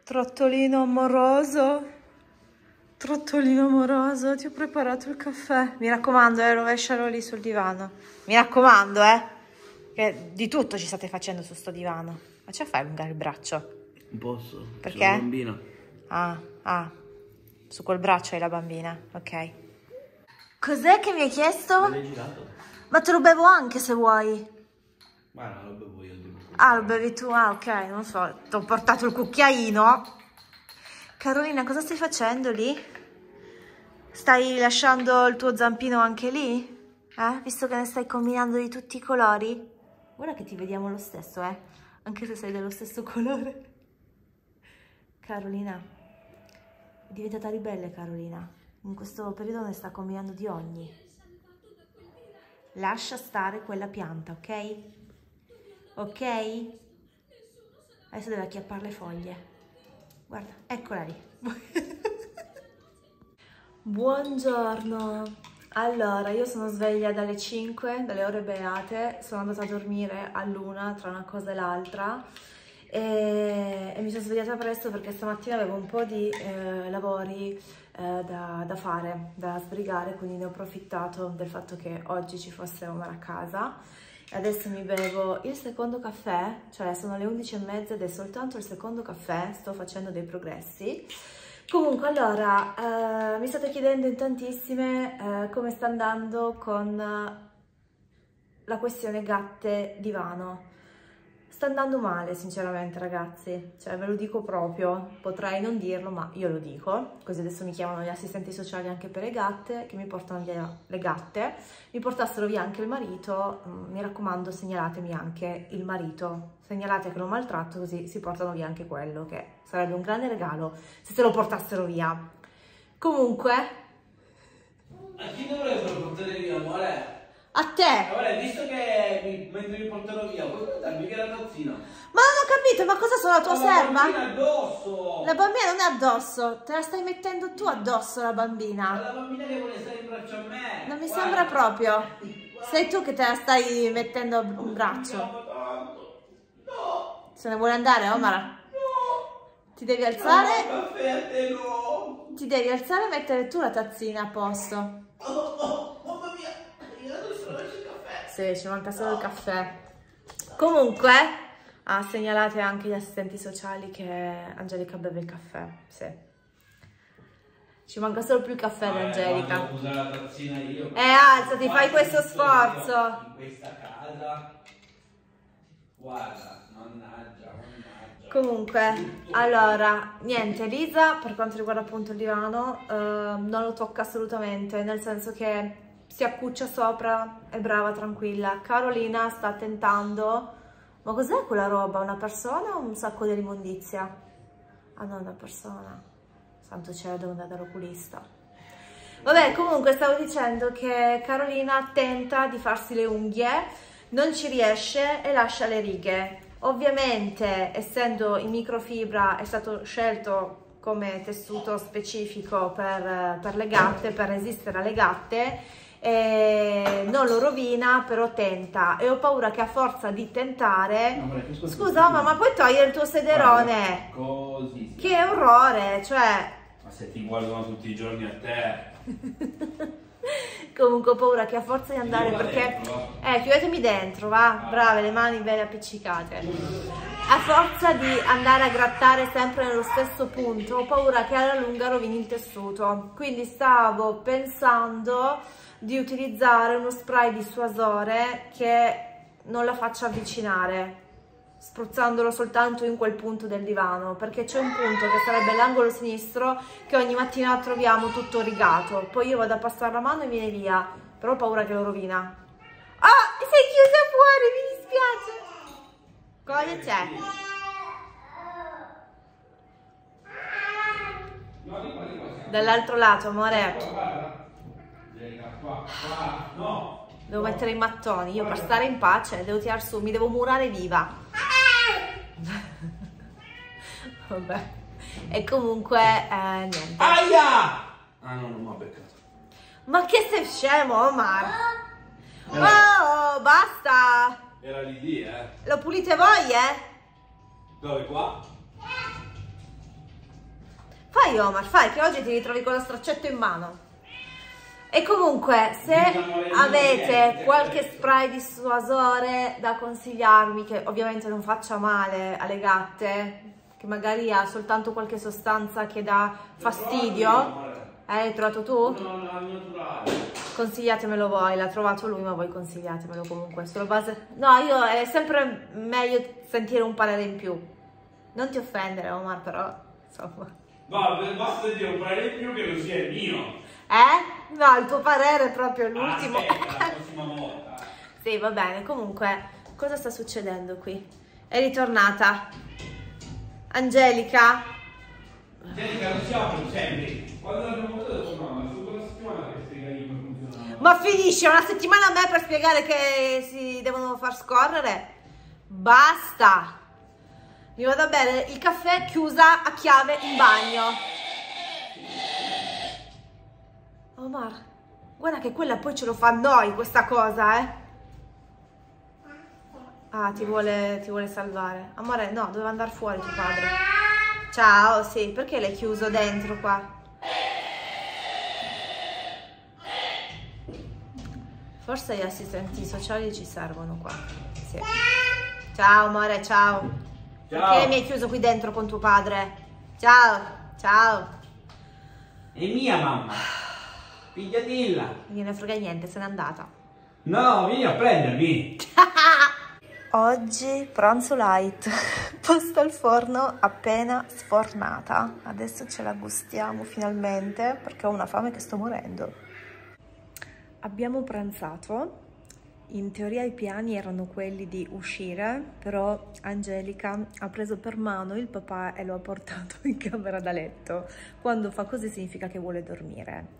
Trottolino amoroso, ti ho preparato il caffè. Mi raccomando, rovescialo lì sul divano. Mi raccomando, che di tutto ci state facendo su sto divano. Ma ce la fai allungare il braccio? Non posso. Perché? C'è la bambina. Ah, su quel braccio hai la bambina, ok. Cos'è che mi hai chiesto? Me l'hai girato? Ma te lo bevo anche se vuoi. Ma no, lo bevo io. Ah, lo bevi tu? Ah, ok, non so, ti ho portato il cucchiaino. Carolina, cosa stai facendo lì? Stai lasciando il tuo zampino anche lì? Visto che ne stai combinando di tutti i colori? Guarda che ti vediamo lo stesso, anche se sei dello stesso colore. Carolina, è diventata ribelle, Carolina. In questo periodo ne sta combinando di ogni. Lascia stare quella pianta, ok? Ok? Adesso deve acchiappare le foglie. Guarda, eccola lì. Buongiorno. Allora, io sono sveglia dalle 5, dalle ore beate. Sono andata a dormire all'1 tra una cosa e l'altra. E mi sono svegliata presto perché stamattina avevo un po' di lavori da fare, da sbrigare, quindi ne ho approfittato del fatto che oggi ci fosse Omar a casa. Adesso mi bevo il secondo caffè, cioè sono le 11:30 ed è soltanto il secondo caffè, sto facendo dei progressi. Comunque, allora, mi state chiedendo in tantissime come sta andando con la questione gatte divano. Sta andando male, sinceramente, ragazzi, cioè ve lo dico proprio, potrei non dirlo, ma io lo dico, così adesso mi chiamano gli assistenti sociali anche per le gatte, che mi portano via le gatte, mi portassero via anche il marito, mi raccomando segnalatemi anche il marito, segnalate che lo maltratto così si portano via anche quello, che sarebbe un grande regalo se se lo portassero via. Comunque... A chi dovrebbero portare via, amore? A te! Ora, visto che mentre mi porterò via, puoi portarmi via la tazzina? Ma non ho capito, ma cosa sono la tua serva? La bambina addosso! La bambina non è addosso, te la stai mettendo tu addosso la Ma bambina. la bambina che vuole stare in braccio a me! Non mi Guarda. sembra proprio. Sei tu che te la stai mettendo in braccio. No! Se ne vuole andare, Omar? No! Ti devi alzare? No, caffè a te no! Ti devi alzare e mettere tu la tazzina a posto. Mamma mia! Io adesso lascio il caffè! Sì, ci manca solo il caffè. Comunque, segnalate anche gli assistenti sociali che Angelica beve il caffè. Sì. Ci manca solo più il caffè ad Angelica. Devo usare la tazzina io. Alzati, fai questo sforzo. In questa casa. Guarda, mannaggia. Comunque, allora, niente, Elisa, per quanto riguarda appunto il divano, non lo tocca assolutamente, nel senso che si accuccia sopra, è brava, tranquilla. Carolina sta tentando... Ma cos'è quella roba? Una persona o un sacco di immondizia? Ah no, una persona. Santo cielo, devo andare dall'oculista. Vabbè, comunque stavo dicendo che Carolina tenta di farsi le unghie, non ci riesce e lascia le righe. Ovviamente, essendo in microfibra, è stato scelto come tessuto specifico per le gatte, per resistere alle gatte, non lo rovina, però tenta, e ho paura che a forza di tentare... Scusa, ma puoi togliere il tuo sederone? Così. Che orrore, cioè... Ma se ti guardano tutti i giorni a te... Comunque ho paura che a forza di andare, perché... chiudetemi dentro, va? Brave, le mani belle appiccicate. A forza di andare a grattare sempre nello stesso punto, ho paura che alla lunga rovini il tessuto. Quindi stavo pensando di utilizzare uno spray dissuasore che non la faccia avvicinare, spruzzandolo soltanto in quel punto del divano, perché c'è un punto che sarebbe l'angolo sinistro che ogni mattina troviamo tutto rigato, poi io vado a passare la mano e viene via, però ho paura che lo rovina. Sei chiusa fuori, mi dispiace. Cosa c'è? Dall'altro lato, amore. No. Devo mettere i mattoni, io per stare in pace devo tirare su, mi devo murare viva. Vabbè. E comunque niente. Aia! Ah no, non mi ha beccato. Ma che sei scemo, Omar? Oh, basta! Era lì, Lo pulite voi, Dove, qua? Fai Omar, fai, che oggi ti ritrovi con lo straccetto in mano. E comunque, se avete qualche spray dissuasore da consigliarmi, che ovviamente non faccia male alle gatte, che magari ha soltanto qualche sostanza che dà fastidio, l'hai trovato tu? No, naturale. Consigliatemelo voi, l'ha trovato lui, ma voi consigliatemelo comunque, sulla base... No, io è sempre meglio sentire un parere in più. Non ti offendere, Omar, però, insomma... No, basta dire un parere in più che non sia il mio. No, il tuo parere è proprio l'ultimo. Aspetta, la prossima volta. Sì, va bene, comunque, cosa sta succedendo qui? È ritornata Angelica? Angelica, non siamo sempre. Quando l'abbiamo votato con mamma, su quella settimana che spieghi come funziona. Ma finisce una settimana a me per spiegare che si devono far scorrere? Basta! Mi vado a bere il caffè chiusa a chiave in bagno. Omar, guarda che quella poi ce lo fa a noi questa cosa, eh? Ah, ti vuole salvare. Amore, no, doveva andare fuori tuo padre. Ciao, sì, perché l'hai chiuso dentro qua? Forse gli assistenti sociali ci servono qua. Sì. Ciao, amore, ciao. Ciao. Perché mi hai chiuso qui dentro con tuo padre? Ciao, ciao. È mia mamma. Pigliatilla. Non gliene frega niente, se n'è andata. No, vieni a prendermi. Oggi pranzo light, pasta al forno appena sfornata. Adesso ce la gustiamo finalmente perché ho una fame che sto morendo. Abbiamo pranzato. In teoria i piani erano quelli di uscire, però Angelica ha preso per mano il papà e lo ha portato in camera da letto. Quando fa così significa che vuole dormire.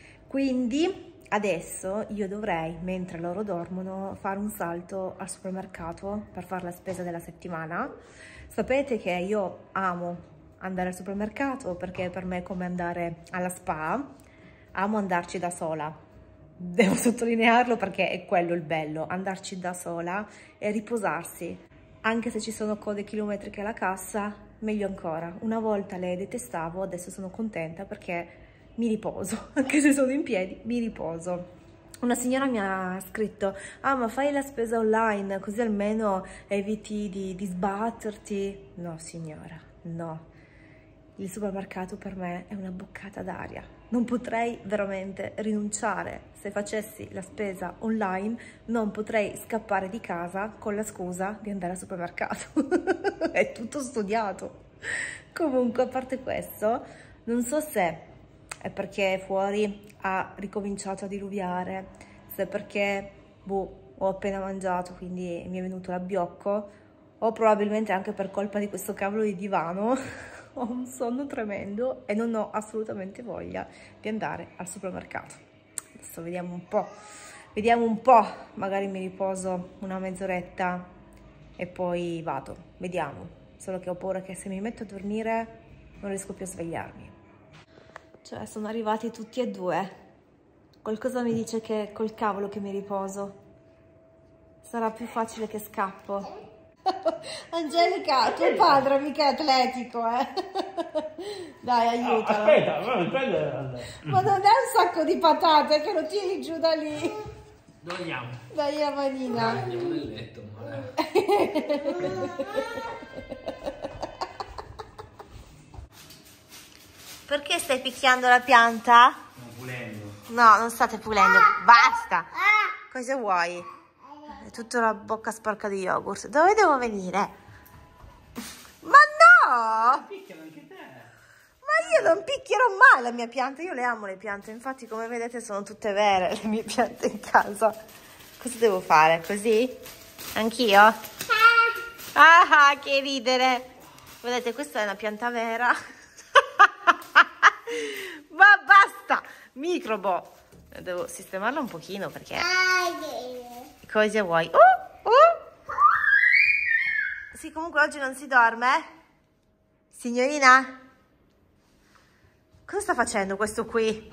Quindi adesso io dovrei, mentre loro dormono, fare un salto al supermercato per fare la spesa della settimana. Sapete che io amo andare al supermercato perché per me è come andare alla spa. Amo andarci da sola. Devo sottolinearlo perché è quello il bello, andarci da sola e riposarsi. Anche se ci sono code chilometriche alla cassa, meglio ancora. Una volta le detestavo, adesso sono contenta perché mi riposo. Anche se sono in piedi, mi riposo. Una signora mi ha scritto: ah, ma fai la spesa online così almeno eviti di sbatterti. No signora, no. Il supermercato per me è una boccata d'aria. Non potrei veramente rinunciare. Se facessi la spesa online non potrei scappare di casa con la scusa di andare al supermercato. È tutto studiato. Comunque, a parte questo, non so se è perché fuori ha ricominciato a diluviare, se è perché, boh, ho appena mangiato, quindi mi è venuto l'abbiocco, o probabilmente anche per colpa di questo cavolo di divano. Ho un sonno tremendo e non ho assolutamente voglia di andare al supermercato. Adesso vediamo un po', magari mi riposo una mezz'oretta e poi vado, vediamo. Solo che ho paura che se mi metto a dormire non riesco più a svegliarmi. Cioè, sono arrivati tutti e due. Qualcosa mi dice che col cavolo che mi riposo sarà più facile che scappo. Angelica, tuo padre mica è atletico, eh? Dai, aiutalo. Aspetta, prendere. Ma non è un sacco di patate che lo tieni giù da lì? Dove andiamo? Dai, la manina. Andiamo nel letto, ma... Perché stai picchiando la pianta? Stiamo pulendo. No, non state pulendo, basta. Cosa vuoi? È tutta la bocca sporca di yogurt. Dove devo venire? Ma no! Picchiano anche te. Ma io non picchierò mai la mia pianta. Io le amo le piante. Infatti, come vedete, sono tutte vere le mie piante in casa. Cosa devo fare? Così? Anch'io? Ah, che ridere! Vedete, questa è una pianta vera. Ma basta! Microbo! Devo sistemarla un pochino perché... Cosa vuoi? Sì, comunque oggi non si dorme? Signorina? Cosa sta facendo questo qui?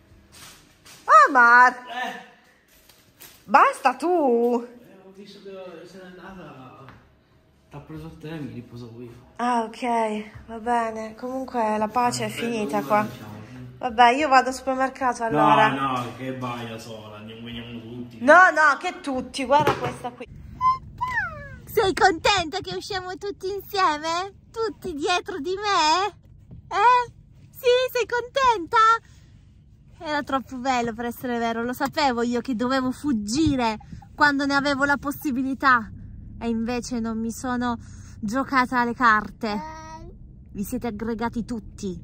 Omar! Basta tu! Ho visto che se n'è andata. T'ha preso a te, mi riposo io. Ah, ok, va bene. Comunque la pace è finita qua. Vabbè, io vado al supermercato allora. No, che vai da sola, veniamo tutti. No, che tutti, guarda questa qui. Sei contenta che usciamo tutti insieme? Tutti dietro di me? Sì, sei contenta? Era troppo bello per essere vero, lo sapevo io che dovevo fuggire quando ne avevo la possibilità. E invece non mi sono giocata alle carte. Vi siete aggregati tutti.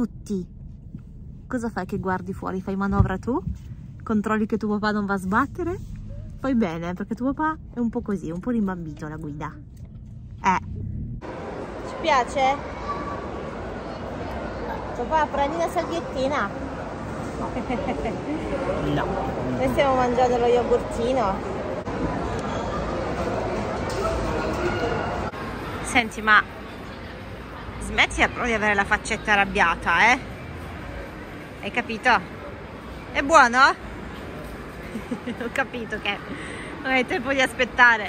Cosa fai che guardi fuori? Fai manovra tu? Controlli che tuo papà non va a sbattere? Fai bene, perché tuo papà è un po' così, un po' rimbambito alla guida. Ci piace? Papà, prendi una salviettina. No. Noi stiamo mangiando lo yogurtino. Senti, ma smettila però di avere la faccetta arrabbiata, eh? Hai capito? È buono? Ho capito che non hai tempo di aspettare.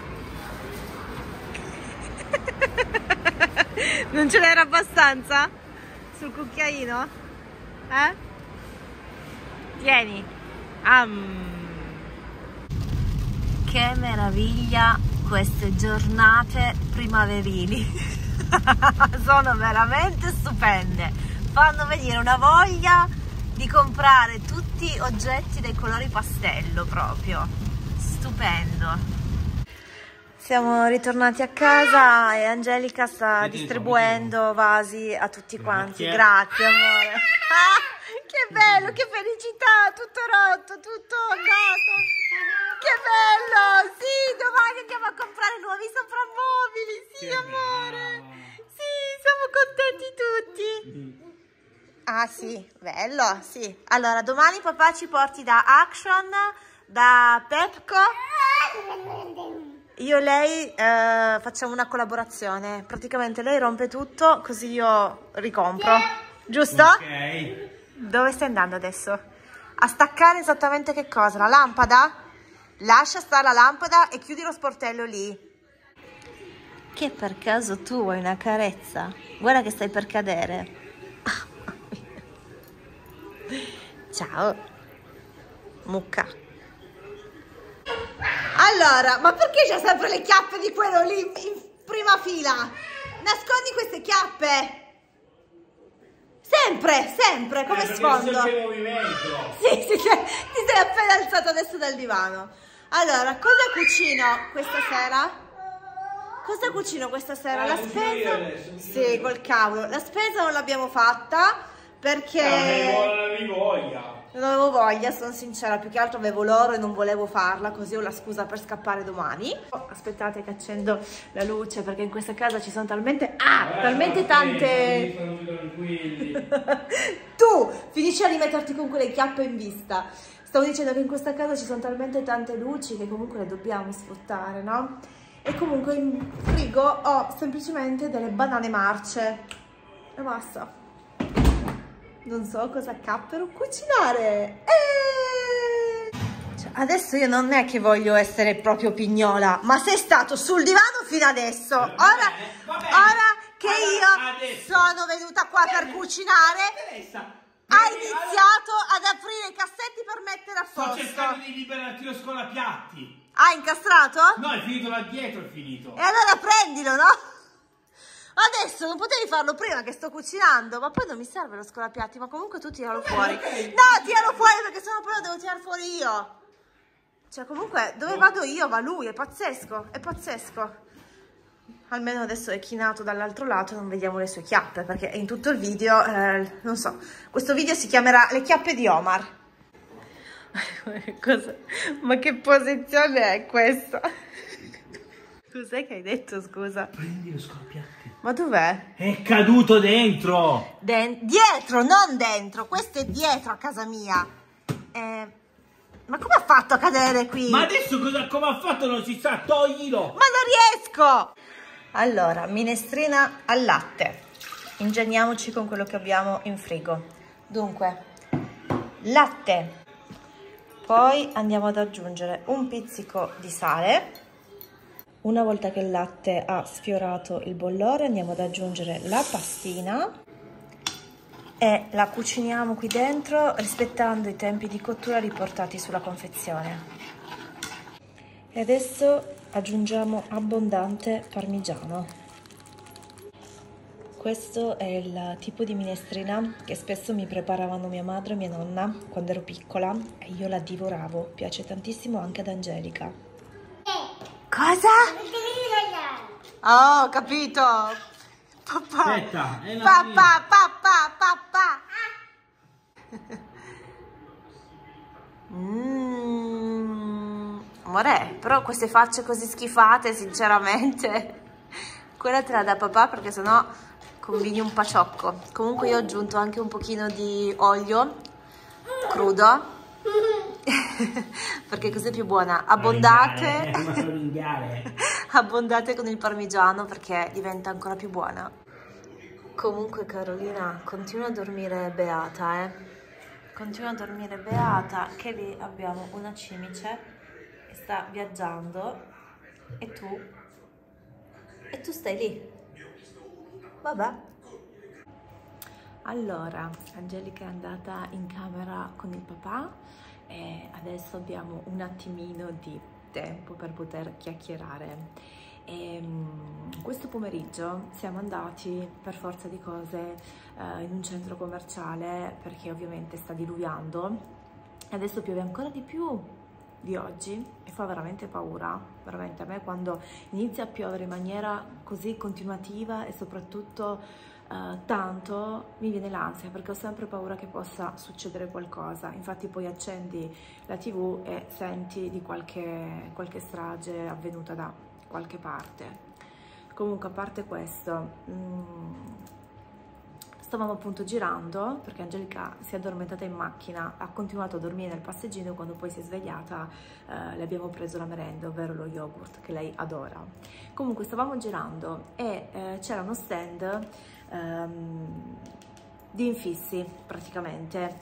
Non ce n'era abbastanza? Sul cucchiaino? Tieni. Che meraviglia queste giornate primaverili. Sono veramente stupende. Fanno venire una voglia di comprare tutti oggetti dei colori pastello proprio. Stupendo. Siamo ritornati a casa e Angelica sta distribuendo vasi a tutti quanti. Grazie amore. Che bello, che felicità, tutto rotto, tutto andato. Che bello, sì, domani andiamo a comprare nuovi soprammobili, sì amore. Sì, siamo contenti tutti. Ah sì, bello, sì. Allora, domani papà ci porti da Action, da Pepco. Io e lei facciamo una collaborazione. Praticamente lei rompe tutto, così io ricompro. Giusto? Ok. Dove stai andando adesso? A staccare esattamente che cosa? La lampada? Lascia stare la lampada e chiudi lo sportello lì. Che per caso tu vuoi una carezza? Guarda che stai per cadere. Ciao mucca. Allora, ma perché c'è sempre le chiappe di quello lì in prima fila? Nascondi queste chiappe sempre come sfondo. Sì, ti sei appena alzato adesso dal divano. Allora, cosa cucino questa sera? Cosa cucino questa sera? La spesa? Sì, col cavolo. La spesa non l'abbiamo fatta perché non avevo voglia, sono sincera, più che altro avevo l'oro e non volevo farla, così ho la scusa per scappare domani. Aspettate che accendo la luce perché in questa casa ci sono talmente tante. Tu finisci a rimetterti con quelle chiappe in vista. Stavo dicendo che in questa casa ci sono talmente tante luci che comunque le dobbiamo sfruttare, no? E comunque in frigo ho semplicemente delle banane marce e basta. Non so cosa cappero cucinare. Cioè, adesso io non è che voglio essere proprio pignola, ma sei stato sul divano fino adesso. Ora che io sono venuta qua per cucinare, hai iniziato ad aprire i cassetti per mettere a posto. Sto cercando di liberarti lo scolapiatti. Hai incastrato? No, è finito là dietro, è finito. E allora prendilo, no? Adesso non potevi farlo prima che sto cucinando, ma poi non mi serve lo scolapiatti, ma comunque tu tiralo fuori. No, tiralo fuori perché sennò poi lo devo tirare fuori io. Cioè comunque dove vado io va lui, è pazzesco, è pazzesco. Almeno adesso è chinato dall'altro lato e non vediamo le sue chiappe, perché in tutto il video, non so, questo video si chiamerà Le chiappe di Omar. Cosa? Ma che posizione è questa? Cos'è che hai detto, scusa? Prendi lo scolapiatti. Ma dov'è? È caduto dentro! Dietro, non dentro. Questo è dietro a casa mia. Ma come ha fatto a cadere qui? Ma adesso come ha fatto non si sa, toglilo! Ma non riesco! Allora, minestrina al latte. Ingegniamoci con quello che abbiamo in frigo. Dunque, latte. Poi andiamo ad aggiungere un pizzico di sale, Una volta che il latte ha sfiorato il bollore andiamo ad aggiungere la pastina e la cuciniamo qui dentro rispettando i tempi di cottura riportati sulla confezione. E adesso aggiungiamo abbondante parmigiano. Questo è il tipo di minestrina che spesso mi preparavano mia madre e mia nonna quando ero piccola e io la divoravo. Piace tantissimo anche ad Angelica. Cosa? Oh, ho capito. Papà. Aspetta, è una Papà. Amore, però queste facce così schifate, sinceramente, quella te la dà papà perché sennò combini un paciocco. Comunque io ho aggiunto anche un pochino di olio crudo perché così è più buona. Abbondate abbondate con il parmigiano perché diventa ancora più buona. Comunque Carolina continua a dormire beata, continua a dormire beata, che lì abbiamo una cimice che sta viaggiando e tu stai lì. Vabbè. Allora, Angelica è andata in camera con il papà e adesso abbiamo un attimino di tempo per poter chiacchierare. Questo pomeriggio siamo andati per forza di cose in un centro commerciale perché ovviamente sta diluviando e adesso piove ancora di più di oggi e fa veramente paura, veramente. A me quando inizia a piovere in maniera così continuativa e soprattutto tanto mi viene l'ansia perché ho sempre paura che possa succedere qualcosa. Infatti poi accendi la TV e senti di qualche strage avvenuta da qualche parte. Comunque, a parte questo, stavamo appunto girando perché Angelica si è addormentata in macchina, ha continuato a dormire nel passeggino. Quando poi si è svegliata le abbiamo preso la merenda, ovvero lo yogurt che lei adora. Comunque stavamo girando e c'era uno stand di infissi, praticamente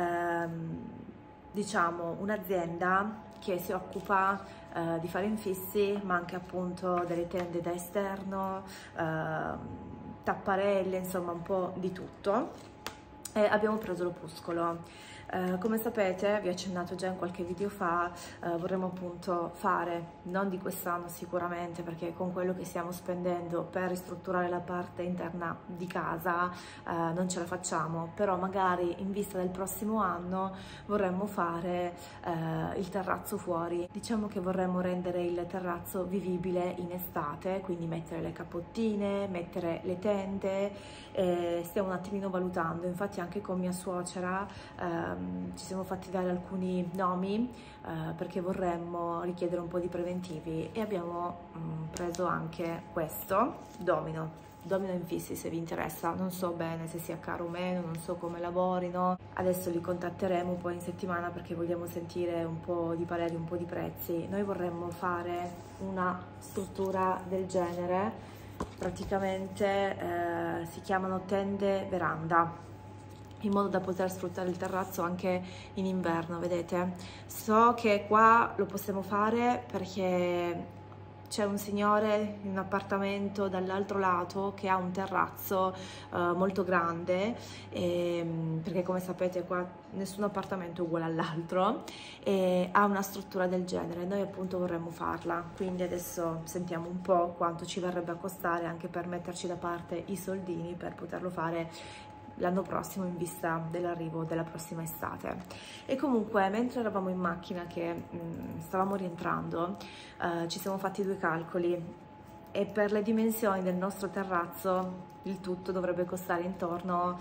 diciamo un'azienda che si occupa di fare infissi, ma anche appunto delle tende da esterno, tapparelle, insomma un po' di tutto. E abbiamo preso l'opuscolo. Come sapete, vi ho accennato già in qualche video fa, vorremmo appunto fare, non di quest'anno sicuramente, perché con quello che stiamo spendendo per ristrutturare la parte interna di casa non ce la facciamo, però magari in vista del prossimo anno vorremmo fare il terrazzo fuori. Diciamo che vorremmo rendere il terrazzo vivibile in estate, quindi mettere le cappottine, mettere le tende, stiamo un attimino valutando. Infatti anche con mia suocera ci siamo fatti dare alcuni nomi perché vorremmo richiedere un po' di preventivi e abbiamo preso anche questo Domino infissi. Se vi interessa, non so bene se sia caro o meno, non so come lavorino, adesso li contatteremo poi in settimana perché vogliamo sentire un po' di pareri, un po' di prezzi. Noi vorremmo fare una struttura del genere, praticamente si chiamano tende veranda, in modo da poter sfruttare il terrazzo anche in inverno. Vedete, so che qua lo possiamo fare perché c'è un signore in un appartamento dall'altro lato che ha un terrazzo molto grande, perché come sapete qua nessun appartamento è uguale all'altro, e ha una struttura del genere. Noi appunto vorremmo farla, quindi adesso sentiamo un po' quanto ci verrebbe a costare, anche per metterci da parte i soldini per poterlo fare l'anno prossimo in vista dell'arrivo della prossima estate. E comunque, mentre eravamo in macchina che stavamo rientrando, ci siamo fatti due calcoli e per le dimensioni del nostro terrazzo il tutto dovrebbe costare intorno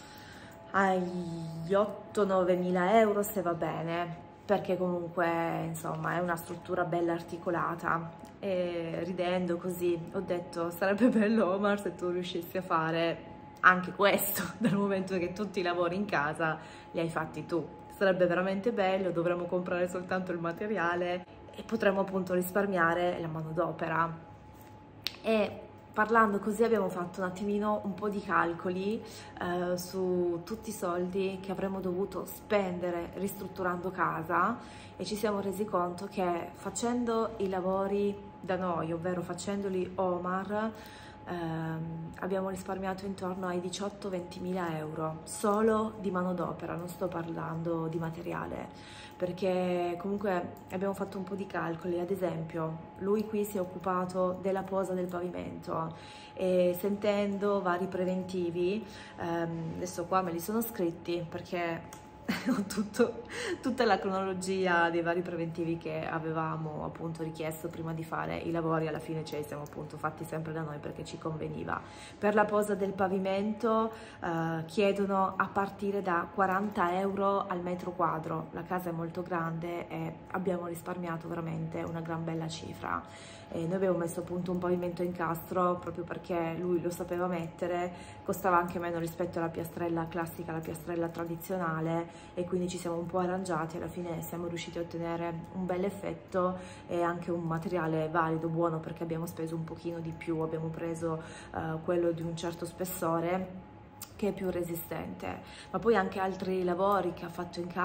agli 8-9 mila euro, se va bene, perché comunque insomma è una struttura bella articolata. E ridendo così ho detto: sarebbe bello, Omar, se tu riuscissi a fare anche questo, dal momento che tutti i lavori in casa li hai fatti tu. Sarebbe veramente bello, dovremmo comprare soltanto il materiale e potremmo appunto risparmiare la manodopera. E parlando così abbiamo fatto un attimino un po' di calcoli su tutti i soldi che avremmo dovuto spendere ristrutturando casa e ci siamo resi conto che facendo i lavori da noi, ovvero facendoli Omar, abbiamo risparmiato intorno ai 18-20.000 euro solo di manodopera, non sto parlando di materiale, perché comunque abbiamo fatto un po' di calcoli. Ad esempio, lui qui si è occupato della posa del pavimento e sentendo vari preventivi, adesso qua me li sono scritti perché ho tutta la cronologia dei vari preventivi che avevamo appunto richiesto prima di fare i lavori. Alla fine ce li siamo appunto fatti sempre da noi perché ci conveniva. Per la posa del pavimento chiedono a partire da 40 euro al metro quadro. La casa è molto grande e abbiamo risparmiato veramente una gran bella cifra. Noi abbiamo messo appunto un pavimento in castro proprio perché lui lo sapeva mettere, costava anche meno rispetto alla piastrella classica, alla piastrella tradizionale, e quindi ci siamo un po' arrangiati. Alla fine siamo riusciti a ottenere un bel effetto e anche un materiale valido, buono, perché abbiamo speso un pochino di più, abbiamo preso quello di un certo spessore che è più resistente. Ma poi anche altri lavori che ha fatto in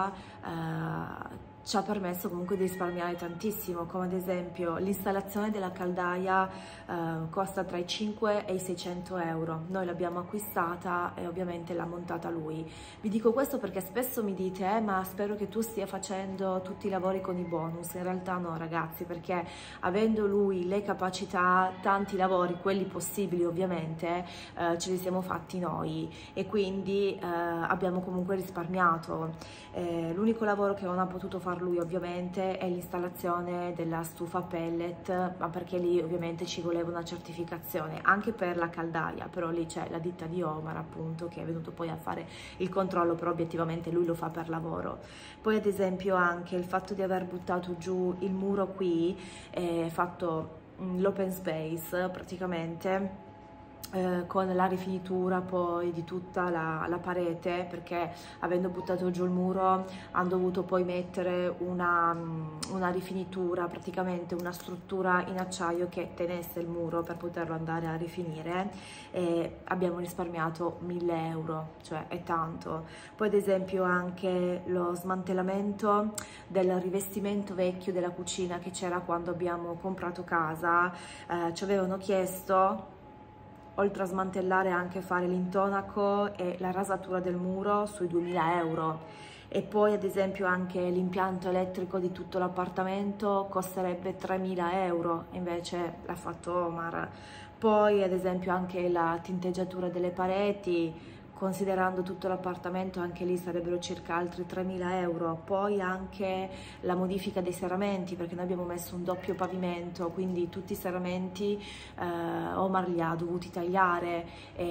casa ci ha permesso comunque di risparmiare tantissimo, come ad esempio l'installazione della caldaia costa tra i 5 e i 600 euro. Noi l'abbiamo acquistata e ovviamente l'ha montata lui. Vi dico questo perché spesso mi dite ma spero che tu stia facendo tutti i lavori con i bonus. In realtà no ragazzi, perché avendo lui le capacità, tanti lavori, quelli possibili ovviamente, ce li siamo fatti noi e quindi abbiamo comunque risparmiato. L'unico lavoro che non ha potuto fare lui ovviamente è l'installazione della stufa pellet, ma perché lì ovviamente ci voleva una certificazione anche per la caldaia, però lì c'è la ditta di Omar appunto che è venuto poi a fare il controllo, però obiettivamente lui lo fa per lavoro. Poi ad esempio anche il fatto di aver buttato giù il muro qui, fatto l'open space praticamente, con la rifinitura poi di tutta la parete, perché avendo buttato giù il muro hanno dovuto poi mettere una rifinitura, praticamente una struttura in acciaio che tenesse il muro per poterlo andare a rifinire, e abbiamo risparmiato 1.000 euro, cioè è tanto. Poi ad esempio anche lo smantellamento del rivestimento vecchio della cucina che c'era quando abbiamo comprato casa, ci avevano chiesto, oltre a smantellare, anche fare l'intonaco e la rasatura del muro sui 2.000 euro. E poi ad esempio anche l'impianto elettrico di tutto l'appartamento costerebbe 3.000 euro, invece l'ha fatto Omar. Poi ad esempio anche la tinteggiatura delle pareti, considerando tutto l'appartamento, anche lì sarebbero circa altri 3.000 euro. Poi anche la modifica dei serramenti, perché noi abbiamo messo un doppio pavimento, quindi tutti i serramenti Omar li ha dovuti tagliare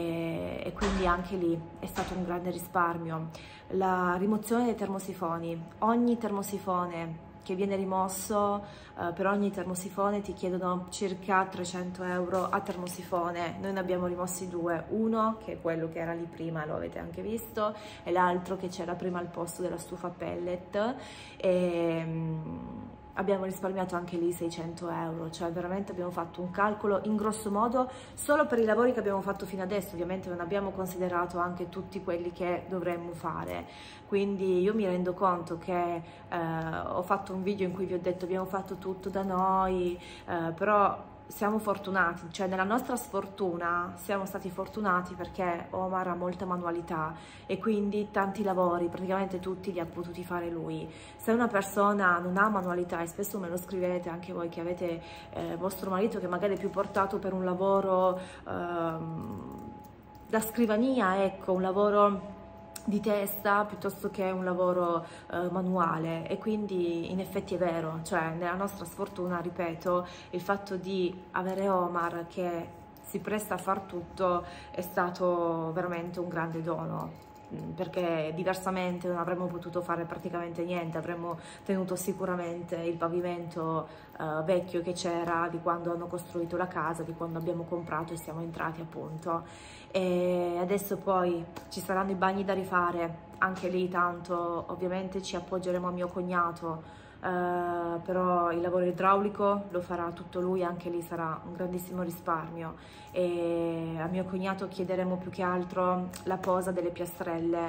e quindi anche lì è stato un grande risparmio. La rimozione dei termosifoni, ogni termosifone che viene rimosso, per ogni termosifone ti chiedono circa 300 euro a termosifone. Noi ne abbiamo rimossi due, uno che è quello che era lì prima, lo avete anche visto, e l'altro che c'era prima al posto della stufa pellet, e abbiamo risparmiato anche lì 600 euro, cioè veramente abbiamo fatto un calcolo in grosso modo solo per i lavori che abbiamo fatto fino adesso. Ovviamente non abbiamo considerato anche tutti quelli che dovremmo fare, quindi io mi rendo conto che ho fatto un video in cui vi ho detto abbiamo fatto tutto da noi, però siamo fortunati, cioè nella nostra sfortuna siamo stati fortunati perché Omar ha molta manualità e quindi tanti lavori, praticamente tutti li ha potuti fare lui. Se una persona non ha manualità, e spesso me lo scrivete anche voi che avete vostro marito che magari è più portato per un lavoro da scrivania, ecco, un lavoro di testa piuttosto che un lavoro manuale, e quindi in effetti è vero, cioè nella nostra sfortuna, ripeto, il fatto di avere Omar che si presta a far tutto è stato veramente un grande dono, perché diversamente non avremmo potuto fare praticamente niente. Avremmo tenuto sicuramente il pavimento vecchio che c'era di quando hanno costruito la casa, di quando abbiamo comprato e siamo entrati appunto, e adesso poi ci saranno i bagni da rifare, anche lì tanto ovviamente ci appoggeremo a mio cognato, però il lavoro idraulico lo farà tutto lui, anche lì sarà un grandissimo risparmio, e a mio cognato chiederemo più che altro la posa delle piastrelle.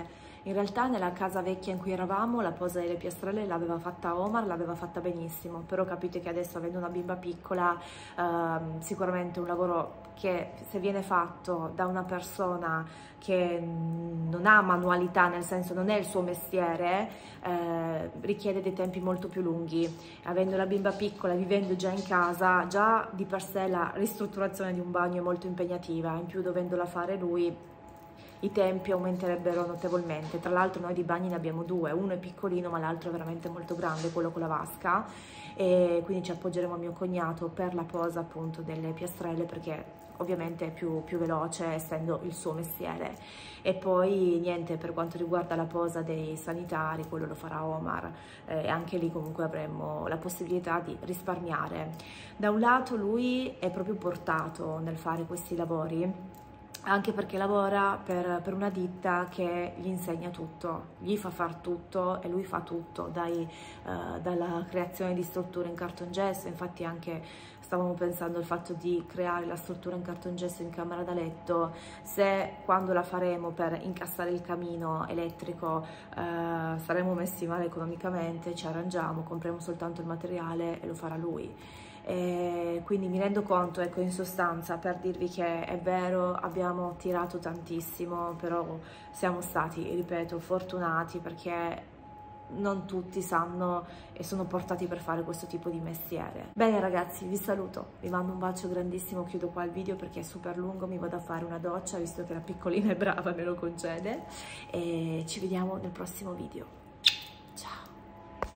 In realtà nella casa vecchia in cui eravamo la posa delle piastrelle l'aveva fatta Omar, l'aveva fatta benissimo, però capite che adesso, avendo una bimba piccola, sicuramente un lavoro che se viene fatto da una persona che non ha manualità, nel senso non è il suo mestiere, richiede dei tempi molto più lunghi. Avendo la bimba piccola, vivendo già in casa, già di per sé la ristrutturazione di un bagno è molto impegnativa, in più dovendola fare lui i tempi aumenterebbero notevolmente. Tra l'altro noi di bagni ne abbiamo due, uno è piccolino ma l'altro è veramente molto grande, quello con la vasca, e quindi ci appoggeremo a mio cognato per la posa appunto delle piastrelle, perché ovviamente è più veloce essendo il suo mestiere. E poi niente, per quanto riguarda la posa dei sanitari, quello lo farà Omar, e anche lì comunque avremo la possibilità di risparmiare. Da un lato lui è proprio portato nel fare questi lavori, anche perché lavora per una ditta che gli insegna tutto, gli fa far tutto e lui fa tutto, dalla creazione di strutture in cartongesso. Infatti anche stavamo pensando al fatto di creare la struttura in cartongesso in camera da letto, se quando la faremo per incassare il camino elettrico saremo messi male economicamente, ci arrangiamo, compriamo soltanto il materiale e lo farà lui. E quindi mi rendo conto, ecco, in sostanza, per dirvi che è vero, abbiamo tirato tantissimo, però siamo stati, ripeto, fortunati, perché non tutti sanno e sono portati per fare questo tipo di mestiere. Bene ragazzi, vi saluto, vi mando un bacio grandissimo, chiudo qua il video perché è super lungo, mi vado a fare una doccia visto che la piccolina è brava, me lo concede, e ci vediamo nel prossimo video.